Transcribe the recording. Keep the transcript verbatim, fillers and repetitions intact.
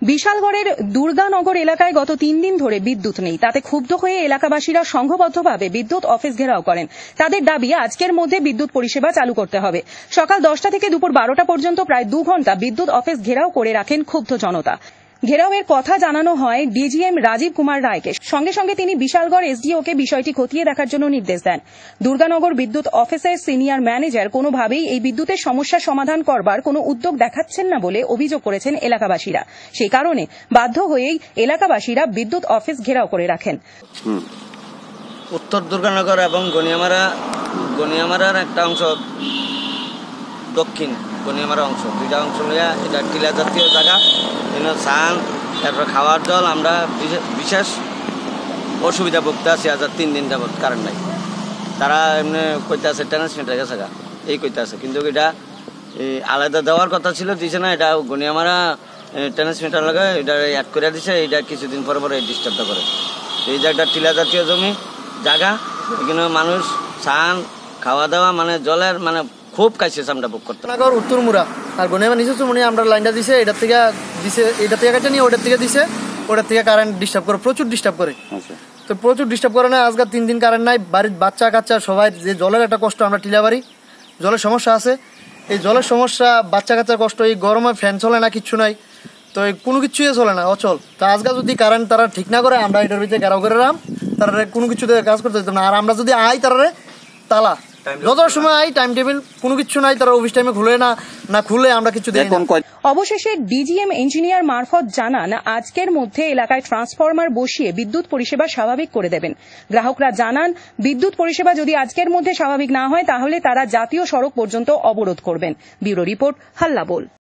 বিশালগড়ের দুর্গানগর এলাকায় গত তিন দিন ধরে বিদ্যুৎ নেই। তাতে ক্ষুব্ধ হয়ে এলাকাবাসীরা সংঘবদ্ধভাবে বিদ্যুৎ অফিস ঘেরাও করেন। তাদের দাবি আজকের মধ্যে বিদ্যুৎ পরিষেবা চালু করতে হবে। সকাল দশটা থেকে দুপুর বারোটা পর্যন্ত প্রায় দু ঘন্টা বিদ্যুৎ অফিস ঘেরাও করে রাখেন ক্ষুব্ধ জনতা। ঘেরাওয়ের কথা জানানো হয় ডিজিএম রাজীব কুমার রায়কে। সঙ্গে সঙ্গে তিনি বিশালগড় এসডিওকে বিষয়টি খতিয়ে দেখার জন্য নির্দেশ দেন। দুর্গানগর বিদ্যুৎ অফিসের সিনিয়র ম্যানেজার কোনোভাবেই এই বিদ্যুতের সমস্যা সমাধান করবার কোনো উদ্যোগ দেখাচ্ছেন না বলে অভিযোগ করেছেন এলাকাবাসীরা। সেই কারণে বাধ্য হয়েই এলাকাবাসীরা বিদ্যুৎ অফিস ঘেরাও করে রাখেন। উত্তর দুর্গানগর এবং গনিয়ামারা গনিয়ামারার একটা অংশ, দক্ষিণ গনিয়ামারা অংশ, দুইটা অংশ নিয়ে এটা টিলা জাতীয় জায়গা। সান তারপর খাওয়ার জল আমরা বিশেষ অসুবিধা ভুগতে আছি। আজ তিন দিন যাবৎ কারেন্ট নাই। তারা এমনি কইতে আছে ট্রান্সমিটার গেছে গা, এই কইতে আছে, কিন্তু এটা আলাদা দেওয়ার কথা ছিল, দিছে না। এটা গনিয়ামারা ট্রান্সমিটার লাগে এটা অ্যাড করে দিছে। এটা কিছুদিন পরে পরে ডিস্টার্বটা করে। এই যে একটা টিলা জাতীয় জমি জায়গা, এখানে মানুষ সান খাওয়া দাওয়া মানে জলের মানে খুব কাছে আমরা বুক করতে। উত্তর মুরা আর গনিয়ামা নিচে চুমনি আমরা লাইনটা দিছে, এটার থেকে দিছে, এটার থেকে কাটে নিয়ে ওটার থেকে দিছে, ওটার থেকে কারেন্ট ডিস্টার্ব করে, প্রচুর ডিস্টার্ব করে। তো প্রচুর ডিস্টার্ব করে না। আজকাল তিন দিন কারেন্ট নাই। বাড়ির বাচ্চা কাচ্চা সবাই, যে জলের একটা কষ্ট, আমরা টিলা বাড়ি, জলের সমস্যা আছে। এই জলের সমস্যা, বাচ্চা কাচ্চার কষ্ট, এই গরমে ফ্যান চলে না, কিচ্ছু নাই, তো কোনো কিছুই চলে না, অচল। তো আজকাল যদি কারেন্ট তারা ঠিক না করে, আমরা এটার ভিতরে ঘেরাও করে রাম, তারা কোনো কিছুতে কাজ করতে দিতাম না। আর আমরা যদি আই তারা তালা, যত সময় আই টাইম টেবিল কোনো কিছু নাই, তারা অফিস টাইমে খুলে না, না খুলে আমরা কিছু দেখি। অবশেষে ডিজিএম ইঞ্জিনিয়ার মারফত জানান আজকের মধ্যে এলাকায় ট্রান্সফরমার বসিয়ে বিদ্যুৎ পরিষেবা স্বাভাবিক করে দেবেন। গ্রাহকরা জানান বিদ্যুৎ পরিষেবা যদি আজকের মধ্যে স্বাভাবিক না হয় তাহলে তারা জাতীয় সড়ক পর্যন্ত অবরোধ করবেন। ব্যুরো রিপোর্ট, হাল্লা বোল।